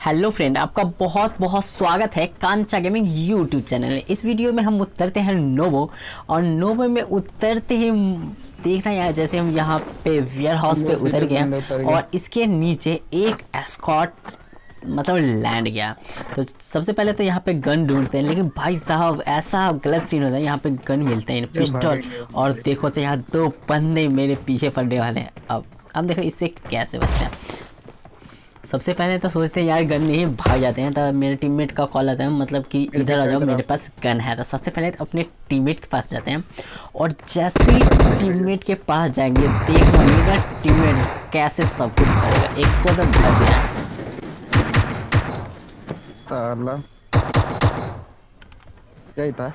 Hello friend, आपका बहुत बहुत स्वागत है कांचा गेमिंग यूट्यूब चैनल में। इस वीडियो में हम उतरते हैं नोवो, और नोवो में उतरते ही देखना यार, जैसे हम यहाँ पे वेयर हाउस पे उतर गए हैं और इसके नीचे एक एस्कॉर्ट मतलब लैंड गया। तो सबसे पहले तो यहाँ पे गन ढूंढते हैं, लेकिन भाई साहब ऐसा गलत सीन होता है, यहाँ पे गन मिलते हैं पिस्टल, और देखो तो यहाँ दो बंदे मेरे पीछे पड़ने वाले हैं। अब देखो इससे कैसे बचते हैं। सबसे पहले तो सोचते हैं यार गन नहीं, भाग जाते हैं। तब मेरे टीममेट का कॉल आता है, मतलब कि इधर आ जाओ मेरे पास गन है। तो सबसे पहले तो अपने टीममेट के पास जाते हैं, और जैसे ही टीममेट के पास जाएंगे देखना मेरा टीममेट कैसे सब कुछ करेगा। एक को तो धर दिया साला, क्या था?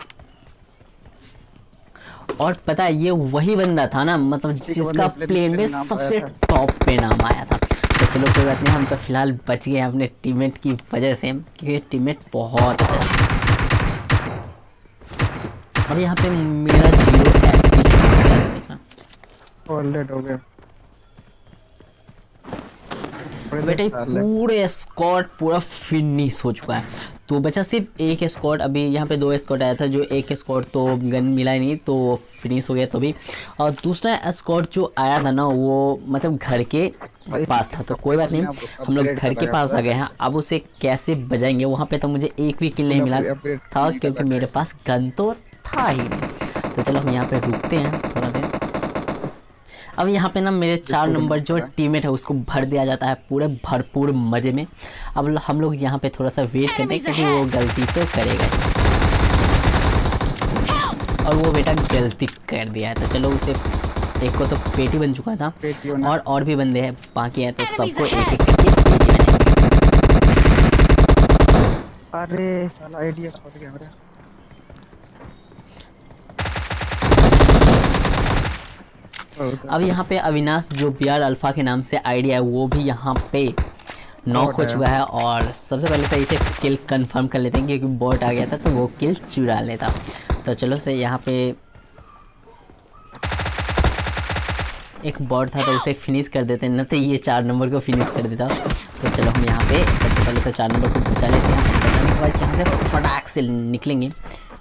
और पता है ये वही बंदा था ना, मतलब जिसका प्लेन में सबसे टॉप पे नाम आया था। तो चलो कोई बात नहीं, हम तो फिलहाल बच गए अपने टीममेट की वजह से, क्योंकि टीममेट बहुत अच्छा है। और यहाँ पे मेरा 0 HP ऑलरेडी हो गया बेटे। पूरे स्क्वाड पूरा फिनिश हो चुका है, तो बचा सिर्फ एक स्क्वाड। अभी यहाँ पे 2 स्क्वाड आया था, जो एक स्क्वाड तो गन मिला ही नहीं, तो फिनिश हो गया तो भी। और दूसरा स्क्वाड जो आया था ना, वो मतलब घर के पास था। तो कोई बात नहीं, हम लोग घर के पास आ गए हैं। अब उसे कैसे बजाएंगे? वहाँ पे तो मुझे एक भी किल नहीं मिला था, क्योंकि मेरे पास गन तो था ही नहीं। तो चलो हम यहाँ पे रुकते हैं थोड़ा देर। अब यहाँ पे ना मेरे 4 नंबर जो टीममेट है उसको भर दिया जाता है पूरे भरपूर मज़े में। अब हम लोग यहाँ पे थोड़ा सा वेट करते हैं, क्योंकि वो गलती तो करेगा, और वो बेटा गलती कर दिया है। तो चलो उसे, एक को तो पेटी बन चुका था, और भी बंदे हैं बाकी हैं, तो सबको एक एक करके पेटी बनेंगे। अरे साला एडीएस फंस गया मेरा। अब यहाँ पे अविनाश जो BR अल्फा के नाम से आईडी है, वो भी यहाँ पे नॉक हो चुका है। और सबसे पहले तो इसे किल कंफर्म कर लेते हैं, क्योंकि बॉट आ गया था तो वो किल चुरा लेता। तो चलो से यहाँ पे एक बॉट था, तो उसे फिनिश कर देते हैं, न तो ये 4 नंबर को फिनिश कर देता। तो चलो हम यहाँ पे सबसे पहले तो 4 नंबर को बचा लेते हैं। बचाने के बाद यहाँ से फटाक से निकलेंगे।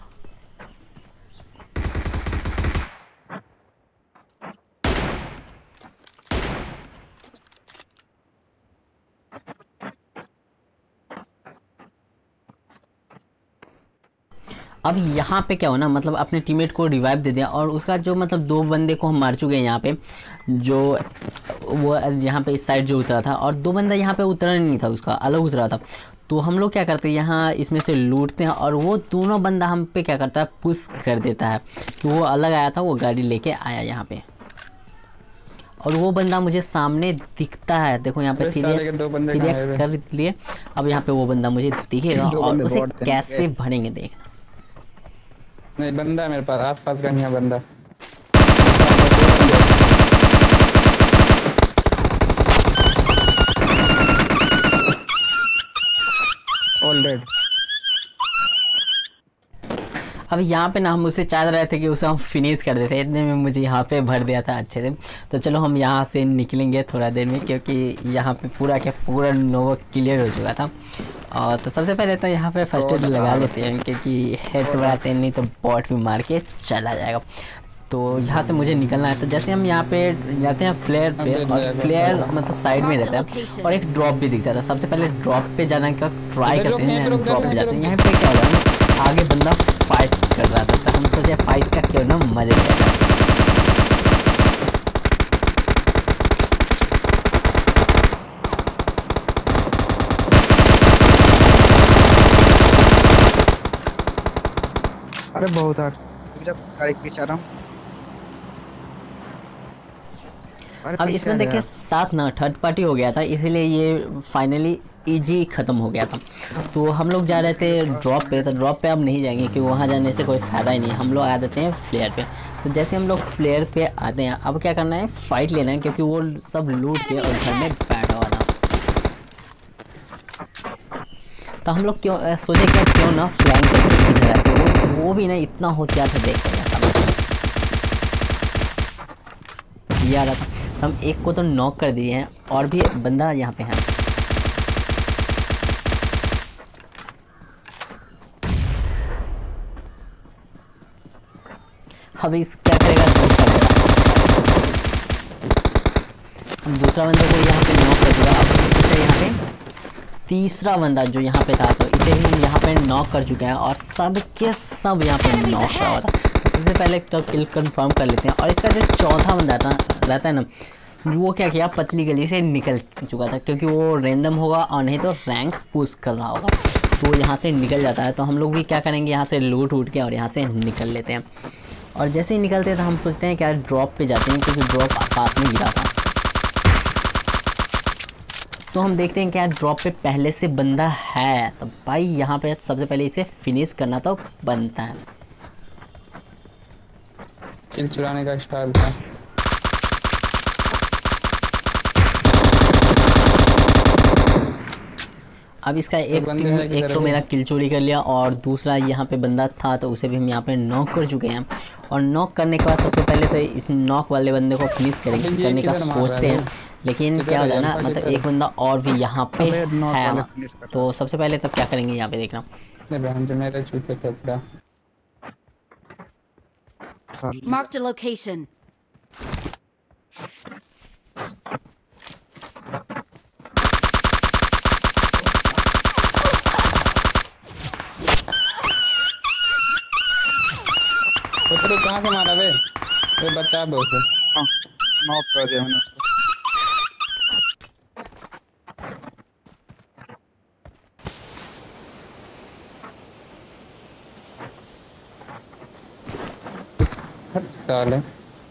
अब यहाँ पे क्या हो ना, मतलब अपने टीममेट को रिवाइव दे दिया, और उसका जो मतलब 2 बंदे को हम मार चुके हैं यहाँ पे, जो वो यहाँ पे इस साइड जो उतरा था, और 2 बंदा यहाँ पे उतरा नहीं था, उसका अलग उतरा था। तो हम लोग क्या करते हैं, यहाँ इसमें से लूटते हैं, और वो दोनों बंदा हम पे क्या करता है, पुश कर देता है। कि वो अलग आया था, वो गाड़ी लेके आया यहाँ पे, और वो बंदा मुझे सामने दिखता है। देखो यहाँ पे 3x कर लिए। अब यहाँ पे वो बंदा मुझे दिखेगा, और उसे कैसे भरेंगे देख। नहीं, बंदा है मेरे पास, आसपास का नहीं है बंदा। ऑलरेडी अब यहाँ पे ना हम उसे चाह रहे थे कि उसे हम फिनिश कर देते, इतने में मुझे यहाँ पे भर दिया था अच्छे से। तो चलो हम यहाँ से निकलेंगे थोड़ा देर में, क्योंकि यहाँ पे पूरा नोवो क्लियर हो चुका था। और तो सबसे पहले तो यहाँ पे फर्स्ट एड लगा लेते हैं, क्योंकि हेल्थ बढ़ाते हैं, नहीं तो बॉट भी मार के चला जाएगा। तो यहाँ से मुझे निकलना है। तो जैसे हम यहाँ पे जाते हैं फ्लेयर पे, और फ्लेयर मतलब साइड में रहता है, और एक ड्रॉप भी दिखता था। सबसे पहले ड्रॉप पे जाने का ट्राई करते हैं, ड्रॉप पे जाते हैं। यहाँ पे क्या हो रहा है, आगे बंदा फाइट कर रहा था, तो हम सोचे फाइट का क्यों ना मजे लेते हैं। अरे बहुत हार्ड, गाड़ी पीछे आ रहा हूँ। अब इसमें देखिए साथ ना थर्ड पार्टी हो गया था, इसीलिए ये फाइनली इजी ख़त्म हो गया था। तो हम लोग जा रहे थे ड्रॉप पे, तो ड्रॉप पे अब नहीं जाएंगे, क्योंकि वहाँ जाने से कोई फ़ायदा ही नहीं। हम लोग आ जाते हैं फ्लेयर पे। तो जैसे हम लोग फ्लेयर पे आते हैं, अब क्या करना है, फ़ाइट लेना है, क्योंकि वो सब लूट के और घर में बैठा हुआ था। तो हम लोग क्यों सोचे कि क्यों ना फ्लैंक करके वो भी ना इतना होशियार था, देख कर ये आ रहा था। तो हम एक को तो नॉक कर दिए हैं, और भी बंदा यहाँ पे है। अब इस क्या करेगा दूसरा बंदा। हम दूसरा बंदे को यहाँ पे नॉक कर चुका। अब इसे यहाँ पे तीसरा बंदा जो यहाँ पे था, तो इसे भी हम यहाँ पे नॉक कर चुके हैं और सब के सब यहाँ पे नॉक हुआ था। तो सबसे पहले तो किल कंफर्म कर लेते हैं। और इसका जो चौथा बंदा रहता है ना, वो क्या किया, पतली गली से निकल चुका था, क्योंकि वो रैंडम होगा और नहीं तो रैंक पुश कर रहा होगा, तो यहाँ से निकल जाता है। तो हम लोग भी क्या करेंगे, यहाँ से लूट उठ के और यहाँ से निकल लेते हैं। और जैसे ही निकलते हैं तो हम सोचते हैं क्या ड्रॉप पे जाते हैं, क्योंकि ड्रॉप पास में गिरा था। तो हम देखते हैं क्या ड्रॉप पे पहले से बंदा है, तो भाई यहाँ पे सबसे पहले इसे फिनिश करना तो बनता है। किल चुराने का स्टाइल था। अब इसका एक तो मेरा किल चोरी कर लिया और दूसरा यहाँ पे बंदा था, तो उसे भी हम यहाँ पे नॉक कर चुके हैं। और नॉक करने के बाद सबसे पहले तो इस नॉक वाले बंदे को फिनिश करने का सोचते हैं, लेकिन क्या होता है ना, मतलब एक बंदा और भी यहाँ पे है। तो सबसे पहले तब क्या करेंगे, यहाँ पे देखना। Marked a location. तो कहाँ से मारा बे? बच्चा दो से। नॉक कर दिया मैंने उसको। साले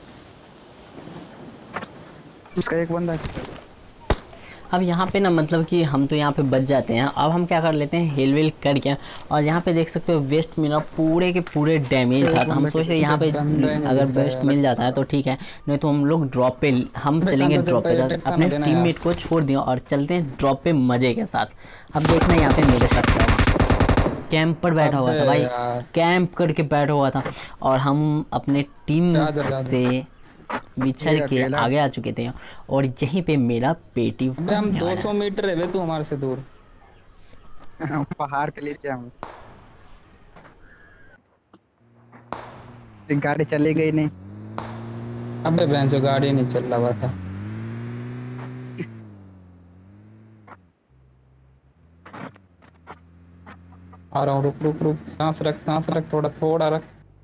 इसका एक बंदा है। अब यहाँ पे ना मतलब कि हम तो यहाँ पे बच जाते हैं। अब हम क्या कर लेते हैं, हेल वेल करके, और यहाँ पे देख सकते हो वेस्ट मेरा पूरे के पूरे डैमेज था। तो हम सोचते हैं यहाँ पे अगर वेस्ट मिल जाता है तो ठीक है, नहीं तो हम लोग ड्रॉप पे हम चलेंगे। ड्रॉप पे अपने टीममेट को छोड़ दिया और चलते हैं ड्रॉप पे मजे के साथ। अब देखना यहाँ पे मेरे साथ क्या हुआ। कैंप पर बैठा हुआ था भाई, कैंप करके बैठा हुआ था, और हम अपने टीम से बिछड़ के आगे आ चुके थे और यहीं पे मेरा पेटी हम 200 मीटर है तू हमारे से दूर। पहाड़ के नीचे हम। गाड़ी चली गई नहीं। अबे बहन जो गाड़ी नहीं चल रहा था। आ रहा हूँ, रुक रुक रुक, सांस रख, थोड़ा थोड़ा रख।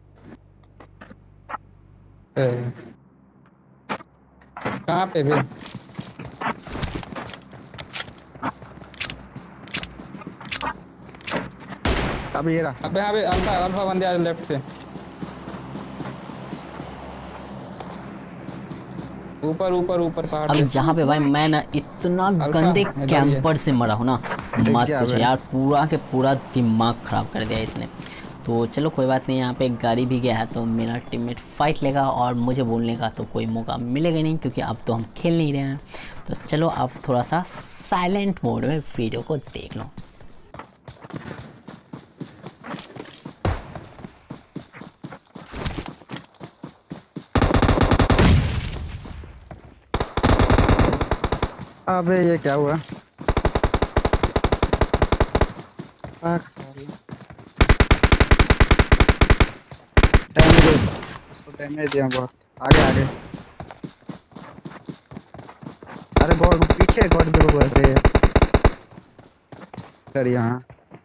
कहाँ पे भी? अब ये रहा। अबे अबे अल्फा बंदे आ लेफ्ट से। ऊपर पहाड़ अब जहाँ पे भाई मैं ना इतना गंदे कैंपर से मरा हूँ ना, मत पूछो यार, पूरा के पूरा दिमाग खराब कर दिया इसने। तो चलो कोई बात नहीं, यहाँ पे एक गाड़ी भी गया है, तो मेरा टीममेट फाइट लेगा और मुझे बोलने का तो कोई मौका मिलेगा नहीं, क्योंकि अब तो हम खेल नहीं रहे हैं। तो चलो अब थोड़ा सा साइलेंट मोड में वीडियो को देख लो। अबे ये क्या हुआ? उसको डैमेज दिया बहुत। आगे अरे बहुत पीछे गॉड देखो ऐसे सर यहाँ।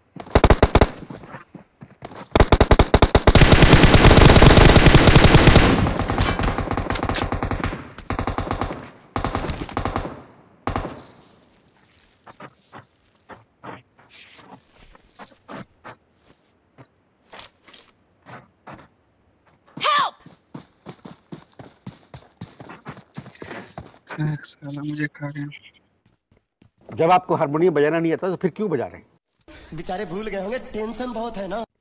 साला मुझे खा गया। जब आपको हारमोनियम बजाना नहीं आता तो फिर क्यों बजा रहे हैं? बेचारे भूल गए होंगे, टेंशन बहुत है ना।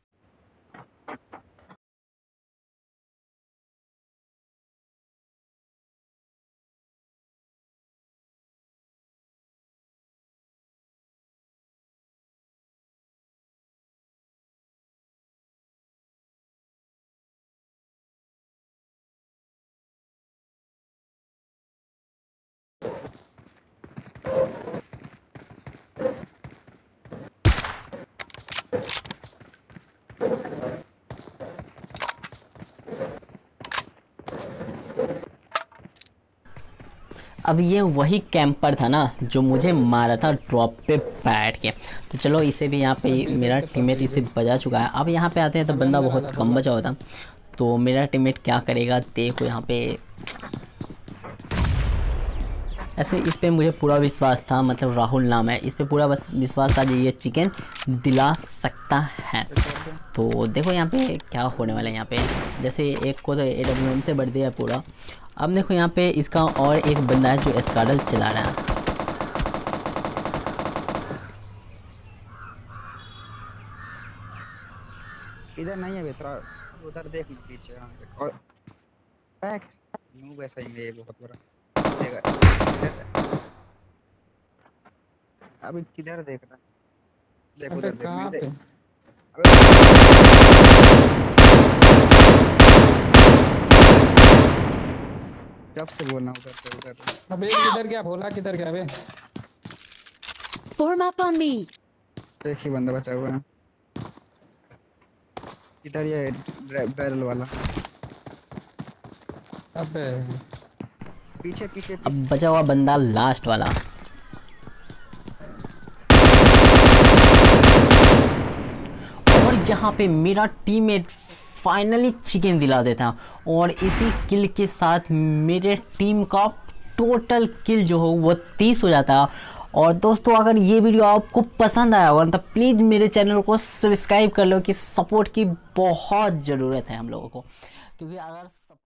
अब ये वही कैंपर था ना जो मुझे मारा था ड्रॉप पे बैठ के। तो चलो इसे भी यहाँ पे मेरा टीममेट इसे बजा चुका है। अब यहाँ पे आते हैं तो बंदा बहुत कम बचा होता, तो मेरा टीममेट क्या करेगा देखो यहाँ पे। ऐसे इस पे मुझे पूरा विश्वास था, मतलब राहुल नाम है, इस पे पूरा बस विश्वास था कि ये चिकन दिला सकता है। तो देखो यहाँ पे क्या होने वाला है। यहाँ पे जैसे एक को तो AWM से बढ़ दिया पूरा। अब देखो यहाँ पे इसका और एक बंदा है जो स्काडल चला रहा है। इधर नहीं है बेतरा, उधर देख ना पीछे। हाँ देख, और बैक नो वैसा ही है बहुत बड़ा देगा इधर। अभी किधर देख रहा है? देख उधर देख, कहाँ मैं पे? देख। कब से बोलना उधर से उधर। अबे किधर गया भोला, किधर गया बे? Form up on me. एक ही बंदा बचा हुआ है इधर, ये बैरल वाला। अबे पीछे पीछे अब बचा हुआ बंदा लास्ट वाला। और यहाँ पे मेरा टीममेट फाइनली चिकन दिला देता और इसी किल के साथ मेरे टीम का टोटल किल जो हो वो 30 हो जाता। और दोस्तों अगर ये वीडियो आपको पसंद आया होगा तो प्लीज़ मेरे चैनल को सब्सक्राइब कर लो कि सपोर्ट की बहुत ज़रूरत है हम लोगों को, क्योंकि अगर